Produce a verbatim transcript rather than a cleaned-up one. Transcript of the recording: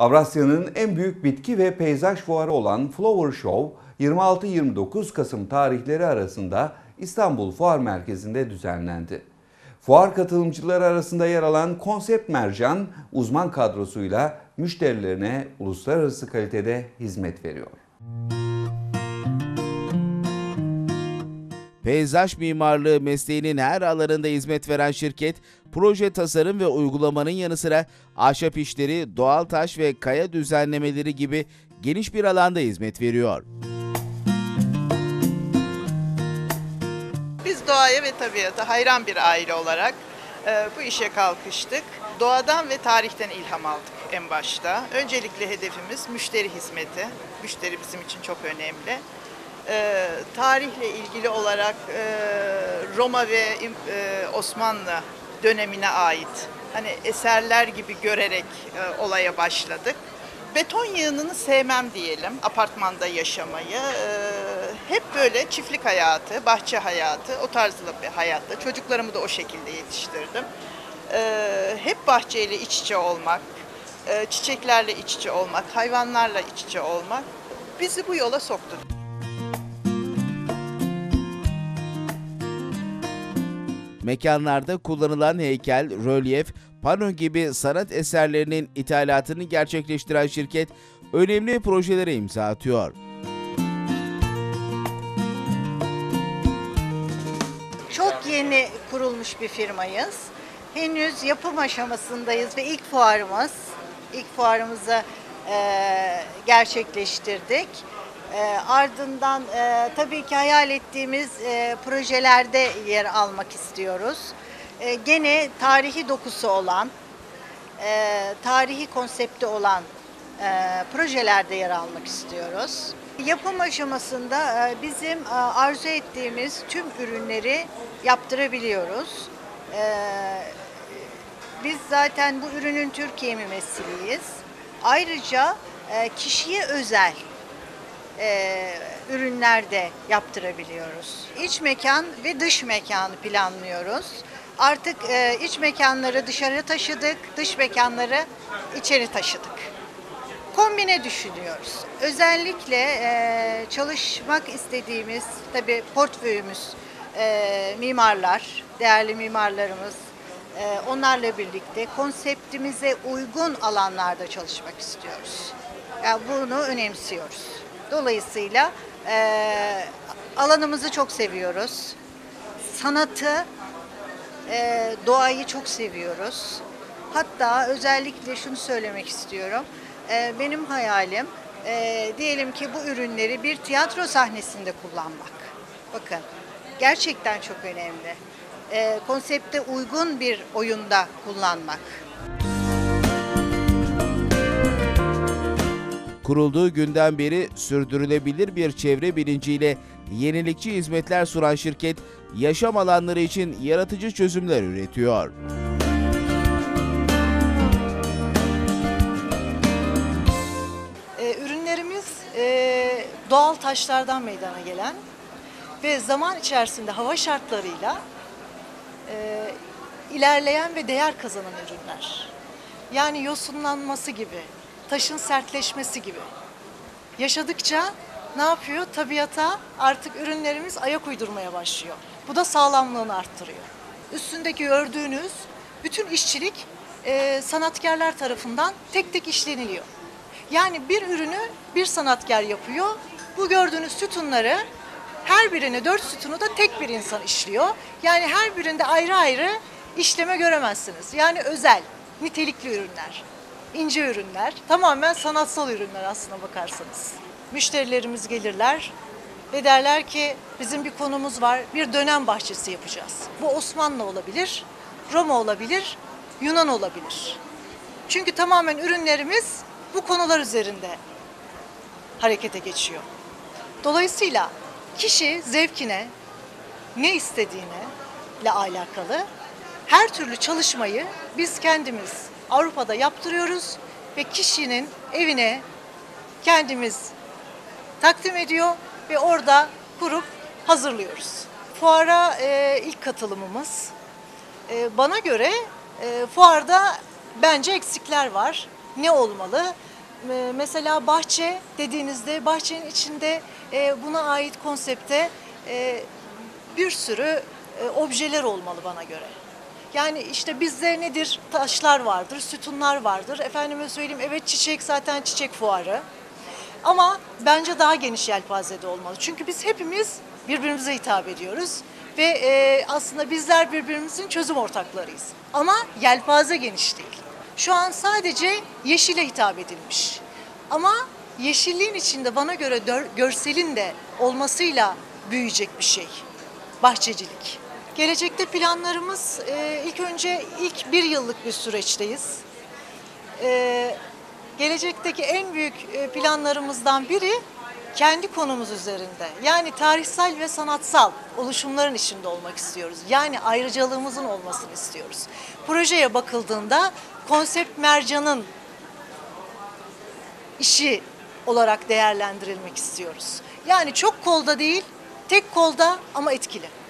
Avrasya'nın en büyük bitki ve peyzaj fuarı olan Flower Show yirmi altı yirmi dokuz Kasım tarihleri arasında İstanbul Fuar Merkezi'nde düzenlendi. Fuar katılımcıları arasında yer alan Konsept Mercan uzman kadrosuyla müşterilerine uluslararası kalitede hizmet veriyor. Peyzaj mimarlığı mesleğinin her alanında hizmet veren şirket, proje tasarım ve uygulamanın yanı sıra ahşap işleri, doğal taş ve kaya düzenlemeleri gibi geniş bir alanda hizmet veriyor. Biz doğaya ve tabiata hayran bir aile olarak e, bu işe kalkıştık. Doğadan ve tarihten ilham aldık en başta. Öncelikle hedefimiz müşteri hizmeti. Müşteri bizim için çok önemli. E, tarihle ilgili olarak e, Roma ve e, Osmanlı dönemine ait hani eserler gibi görerek e, olaya başladık. Beton yığınını sevmem diyelim, apartmanda yaşamayı. E, hep böyle çiftlik hayatı, bahçe hayatı, o tarzda bir hayatta. Çocuklarımı da o şekilde yetiştirdim. E, hep bahçeyle iç içe olmak, e, çiçeklerle iç içe olmak, hayvanlarla iç içe olmak bizi bu yola soktu. Mekanlarda kullanılan heykel, rölyef, pano gibi sanat eserlerinin ithalatını gerçekleştiren şirket önemli projelere imza atıyor. Çok yeni kurulmuş bir firmayız. Henüz yapım aşamasındayız ve ilk fuarımız, ilk fuarımızı e, gerçekleştirdik. E, ardından e, tabii ki hayal ettiğimiz e, projelerde yer almak istiyoruz. E, gene tarihi dokusu olan, e, tarihi konsepti olan e, projelerde yer almak istiyoruz. Yapım aşamasında e, bizim e, arzu ettiğimiz tüm ürünleri yaptırabiliyoruz. E, biz zaten bu ürünün Türkiye mümessiliyiz. Ayrıca e, kişiye özel e, ürünler de yaptırabiliyoruz. İç mekan ve dış mekanı planlıyoruz. Artık e, iç mekanları dışarı taşıdık, dış mekanları içeri taşıdık. Kombine düşünüyoruz. Özellikle e, çalışmak istediğimiz tabii portföyümüz e, mimarlar, değerli mimarlarımız, e, onlarla birlikte konseptimize uygun alanlarda çalışmak istiyoruz. Yani bunu önemsiyoruz. Dolayısıyla e, alanımızı çok seviyoruz. Sanatı, e, doğayı çok seviyoruz. Hatta özellikle şunu söylemek istiyorum. E, benim hayalim e, diyelim ki bu ürünleri bir tiyatro sahnesinde kullanmak. Bakın gerçekten çok önemli. E, konsepte uygun bir oyunda kullanmak. Kurulduğu günden beri sürdürülebilir bir çevre bilinciyle yenilikçi hizmetler sunan şirket, yaşam alanları için yaratıcı çözümler üretiyor. Ee, ürünlerimiz e, doğal taşlardan meydana gelen ve zaman içerisinde hava şartlarıyla e, ilerleyen ve değer kazanan ürünler. Yani yosunlanması gibi, taşın sertleşmesi gibi. Yaşadıkça ne yapıyor? Tabiata artık ürünlerimiz ayak uydurmaya başlıyor. Bu da sağlamlığını arttırıyor. Üstündeki gördüğünüz bütün işçilik e, sanatkarlar tarafından tek tek işleniliyor. Yani bir ürünü bir sanatkar yapıyor. Bu gördüğünüz sütunları her birini, dört sütunu da tek bir insan işliyor. Yani her birinde ayrı ayrı işleme göremezsiniz. Yani özel, nitelikli ürünler. İnce ürünler, tamamen sanatsal ürünler aslına bakarsanız. Müşterilerimiz gelirler ve derler ki bizim bir konumuz var, bir dönem bahçesi yapacağız. Bu Osmanlı olabilir, Roma olabilir, Yunan olabilir. Çünkü tamamen ürünlerimiz bu konular üzerinde harekete geçiyor. Dolayısıyla kişi zevkine, ne istediğine ile alakalı her türlü çalışmayı biz kendimiz Avrupa'da yaptırıyoruz ve kişinin evine kendimiz takdim ediyor ve orada kurup hazırlıyoruz. Fuara e, ilk katılımımız. E, bana göre e, fuarda bence eksikler var. Ne olmalı? e, mesela bahçe dediğinizde bahçenin içinde e, buna ait konsepte e, bir sürü e, objeler olmalı bana göre. Yani işte bizde nedir? Taşlar vardır, sütunlar vardır. Efendime söyleyeyim, evet, çiçek, zaten çiçek fuarı. Ama bence daha geniş yelpazede olmalı. Çünkü biz hepimiz birbirimize hitap ediyoruz. Ve e, aslında bizler birbirimizin çözüm ortaklarıyız. Ama yelpaze geniş değil. Şu an sadece yeşile hitap edilmiş. Ama yeşilliğin içinde bana göre dör- görselin de olmasıyla büyüyecek bir şey. Bahçecilik. Gelecekte planlarımız e, ilk önce ilk bir yıllık bir süreçteyiz. E, gelecekteki en büyük e, planlarımızdan biri kendi konumuz üzerinde. Yani tarihsel ve sanatsal oluşumların içinde olmak istiyoruz. Yani ayrıcalığımızın olmasını istiyoruz. Projeye bakıldığında konsept mercanın işi olarak değerlendirilmek istiyoruz. Yani çok kolda değil, tek kolda ama etkili.